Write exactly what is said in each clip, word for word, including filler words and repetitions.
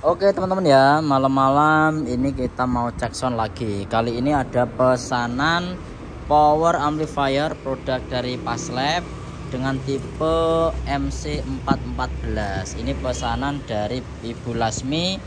Oke teman-teman ya, malam-malam ini kita mau cek sound lagi. Kali ini ada pesanan power amplifier produk dari Paslab dengan tipe M C empat empat belas. Ini pesanan dari Ibu Lasmi.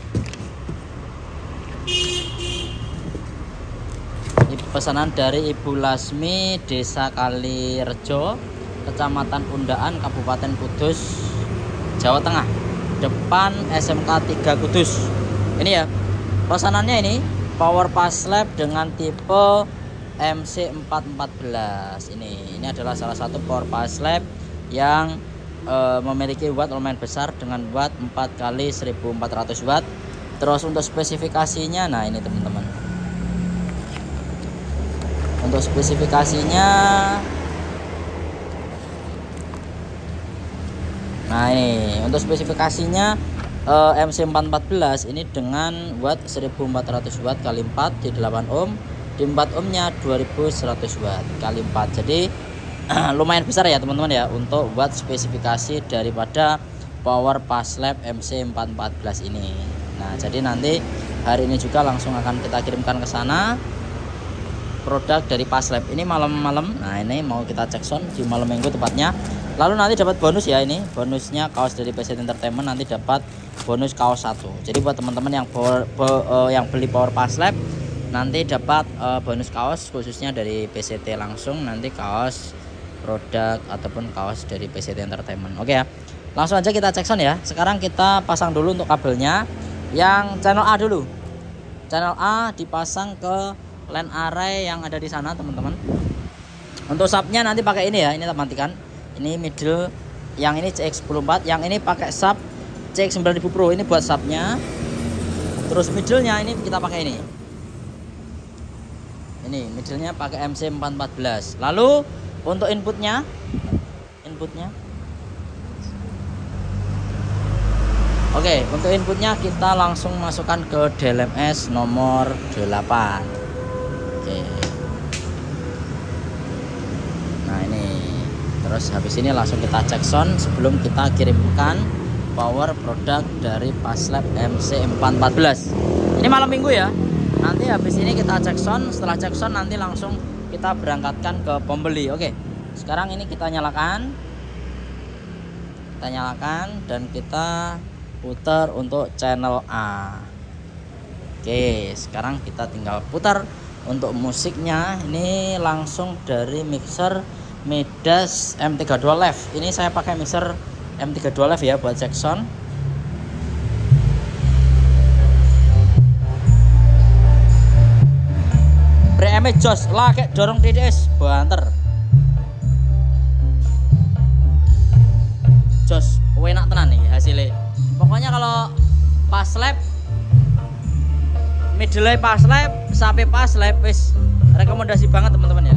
Ini pesanan dari Ibu Lasmi, Desa Kalirejo, Kecamatan Undaan, Kabupaten Kudus, Jawa Tengah, depan S M K tiga Kudus. Ini ya pesanannya, ini power Paslab dengan tipe M C empat empat belas. Ini ini adalah salah satu power Paslab yang e, memiliki watt lumayan besar dengan watt empat kali seribu empat ratus watt. Terus untuk spesifikasinya, nah ini teman-teman, untuk spesifikasinya, nah ini untuk spesifikasinya eh, M C empat empat belas ini dengan watt seribu empat ratus watt kali empat di delapan ohm, di empat ohmnya dua ribu seratus watt kali empat. Jadi lumayan besar ya teman-teman ya untuk watt spesifikasi daripada power Paslab M C empat empat belas ini. Nah jadi nanti hari ini juga langsung akan kita kirimkan ke sana produk dari Paslab ini malam-malam. Nah ini mau kita cek sound di malam minggu tepatnya. Lalu nanti dapat bonus ya, ini bonusnya kaos dari P C T Entertainment, nanti dapat bonus kaos satu. Jadi buat teman-teman yang power, po, uh, yang beli power Paslab nanti dapat uh, bonus kaos khususnya dari P C T langsung, nanti kaos produk ataupun kaos dari P C T Entertainment. Oke ya, langsung aja kita cek sound ya. Sekarang kita pasang dulu untuk kabelnya yang channel A dulu. Channel A dipasang ke line array yang ada di sana teman-teman. Untuk subnya nanti pakai ini ya, ini kita matikan. Ini middle, yang ini C X sepuluh empat, yang ini pakai sub C X sembilan ribu Pro, ini buat subnya. Terus middlenya ini kita pakai ini. Ini middlenya pakai M C empat empat belas. Lalu untuk inputnya, inputnya. Oke, untuk inputnya kita langsung masukkan ke D L M S nomor delapan. Oke. Nah ini, terus habis ini langsung kita cek sound sebelum kita kirimkan power produk dari Paslab M C empat empat belas. Ini malam minggu ya. Nanti habis ini kita cek sound, setelah cek sound nanti langsung kita berangkatkan ke pembeli. Oke. Sekarang ini kita nyalakan. Kita nyalakan dan kita putar untuk channel A. Oke, sekarang kita tinggal putar untuk musiknya. Ini langsung dari mixer Midas M tiga puluh dua Live. Ini saya pakai mixer M tiga puluh dua Live ya buat cek sound. Breme jos lah kayak dorong D D S banter. Jos enak tenan nih hasilnya. Pokoknya kalau Paslab, middle Paslab sampai Paslab wis rekomendasi banget teman-teman ya.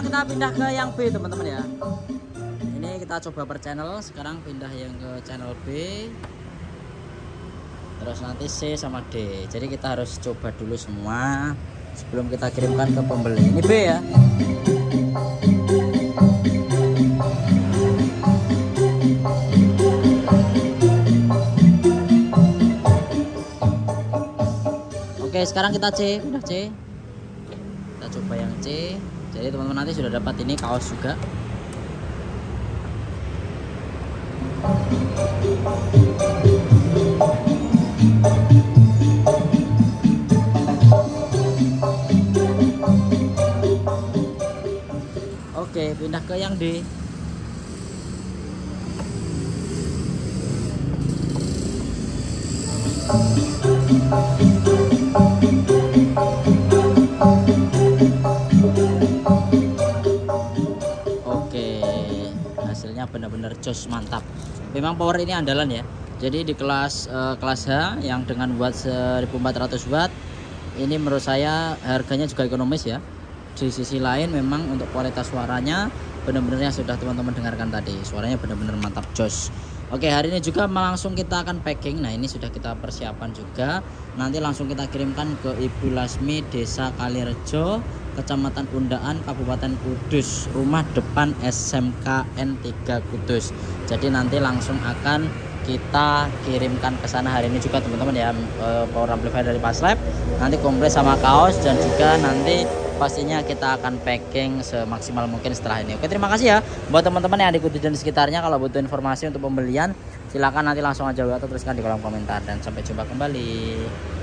sekarang kita pindah ke yang B teman-teman ya. Ini kita coba per channel, sekarang pindah yang ke channel B. Terus nanti C sama D. Jadi kita harus coba dulu semua sebelum kita kirimkan ke pembeli. Ini B ya. Oke, sekarang kita C, udah C. Kita coba yang C. Jadi teman-teman nanti sudah dapat ini kaos juga. Oke, pindah ke yang D. Oke, hasilnya benar-benar jos, mantap. Memang power ini andalan ya. Jadi di kelas uh, kelas H yang dengan watt seribu empat ratus watt ini menurut saya harganya juga ekonomis ya. Di sisi lain memang untuk kualitas suaranya benar-benar yang sudah teman-teman dengarkan tadi, suaranya benar-benar mantap jos. Oke, hari ini juga langsung kita akan packing. Nah, ini sudah kita persiapan juga. Nanti langsung kita kirimkan ke Ibu Lasmi, Desa Kalirejo, Kecamatan Undaan, Kabupaten Kudus, rumah depan S M K N tiga Kudus. Jadi nanti langsung akan kita kirimkan ke sana hari ini juga teman-teman ya, power amplifier dari Paslab. Nanti komplit sama kaos dan juga nanti pastinya kita akan packing semaksimal mungkin setelah ini. Oke, terima kasih ya buat teman-teman yang di Kudus dan sekitarnya. Kalau butuh informasi untuk pembelian silakan nanti langsung aja atau tuliskan di kolom komentar, dan sampai jumpa kembali.